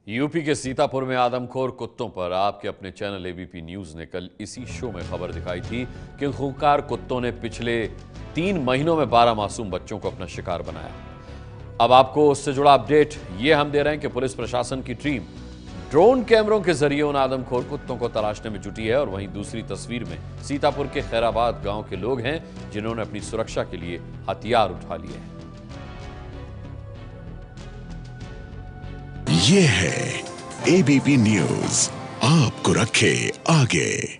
UP के सीतापुर में आदमखोर कुत्तों पर आपके अपने चैनल एबीपी न्यूज ने कल इसी शो में खबर दिखाई थी कि खूंखार कुत्तों ने पिछले 3 महीनों में 12 मासूम बच्चों को अपना शिकार बनाया। अब आपको उससे जुड़ा अपडेट ये हम दे रहे हैं कि पुलिस प्रशासन की टीम ड्रोन कैमरों के जरिए उन आदमखोर कुत्तों को तलाशने में जुटी है। और वहीं दूसरी तस्वीर में सीतापुर के खैराबाद गांव के लोग हैं जिन्होंने अपनी सुरक्षा के लिए हथियार उठा लिए हैं। ये है एबीपी न्यूज, आपको रखे आगे।